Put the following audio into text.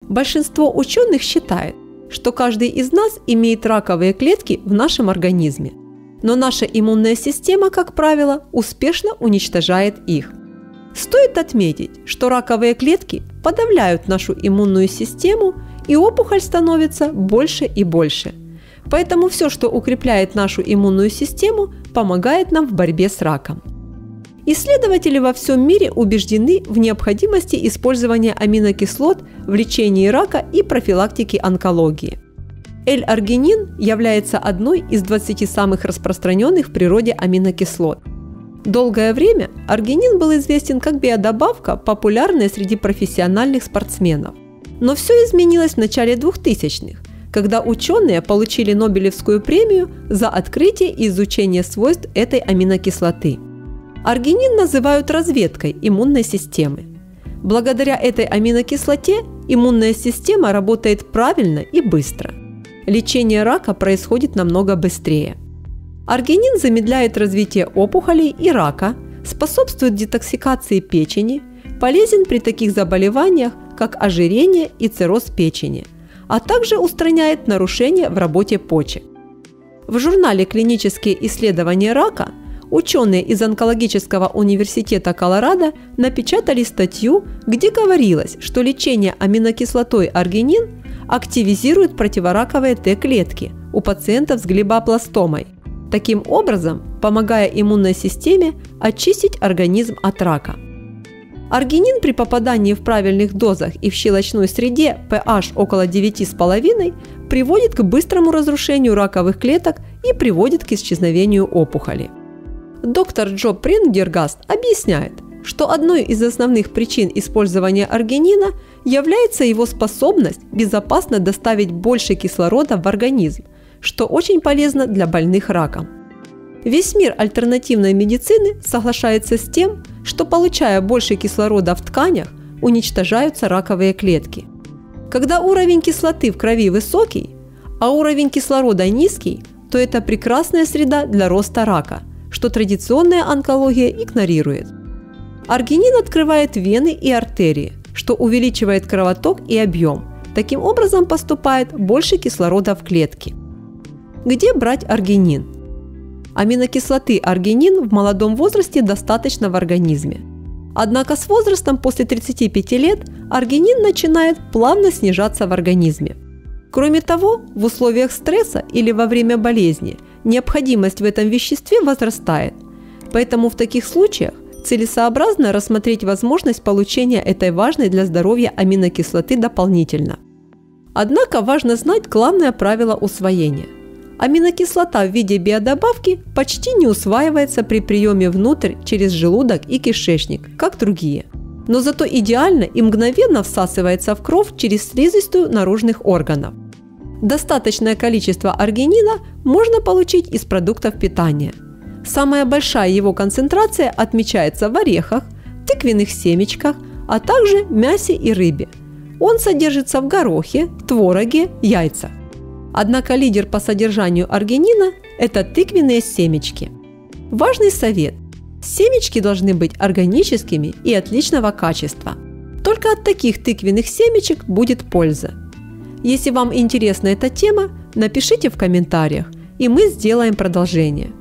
Большинство ученых считает, что каждый из нас имеет раковые клетки в нашем организме, но наша иммунная система, как правило, успешно уничтожает их. Стоит отметить, что раковые клетки подавляют нашу иммунную систему, и опухоль становится больше и больше. Поэтому все, что укрепляет нашу иммунную систему, помогает нам в борьбе с раком. Исследователи во всем мире убеждены в необходимости использования аминокислот в лечении рака и профилактике онкологии. L-аргинин является одной из 20 самых распространенных в природе аминокислот. Долгое время аргинин был известен как биодобавка, популярная среди профессиональных спортсменов. Но все изменилось в начале 2000-х, когда ученые получили Нобелевскую премию за открытие и изучение свойств этой аминокислоты. Аргинин называют разведкой иммунной системы. Благодаря этой аминокислоте иммунная система работает правильно и быстро. Лечение рака происходит намного быстрее. Аргинин замедляет развитие опухолей и рака, способствует детоксикации печени, полезен при таких заболеваниях, как ожирение и цирроз печени, а также устраняет нарушения в работе почек. В журнале «Клинические исследования рака» ученые из онкологического университета Колорадо напечатали статью, где говорилось, что лечение аминокислотой аргинин активизирует противораковые Т-клетки у пациентов с глиобластомой, таким образом помогая иммунной системе очистить организм от рака. Аргинин при попадании в правильных дозах и в щелочной среде pH около 9,5 приводит к быстрому разрушению раковых клеток и приводит к исчезновению опухоли. Доктор Джо Прендергаст объясняет, что одной из основных причин использования аргинина является его способность безопасно доставить больше кислорода в организм, что очень полезно для больных раком. Весь мир альтернативной медицины соглашается с тем, что, получая больше кислорода в тканях, уничтожаются раковые клетки. Когда уровень кислоты в крови высокий, а уровень кислорода низкий, то это прекрасная среда для роста рака, что традиционная онкология игнорирует. Аргинин открывает вены и артерии, что увеличивает кровоток и объем. Таким образом поступает больше кислорода в клетки. Где брать аргинин? Аминокислоты аргинин в молодом возрасте достаточно в организме. Однако с возрастом после 35 лет аргинин начинает плавно снижаться в организме. Кроме того, в условиях стресса или во время болезни необходимость в этом веществе возрастает. Поэтому в таких случаях целесообразно рассмотреть возможность получения этой важной для здоровья аминокислоты дополнительно. Однако важно знать главное правило усвоения. Аминокислота в виде биодобавки почти не усваивается при приеме внутрь через желудок и кишечник, как другие. Но зато идеально и мгновенно всасывается в кровь через слизистую наружных органов. Достаточное количество аргинина можно получить из продуктов питания. Самая большая его концентрация отмечается в орехах, тыквенных семечках, а также мясе и рыбе. Он содержится в горохе, твороге, яйцах. Однако лидер по содержанию аргинина – это тыквенные семечки. Важный совет – семечки должны быть органическими и отличного качества. Только от таких тыквенных семечек будет польза. Если вам интересна эта тема, напишите в комментариях, и мы сделаем продолжение.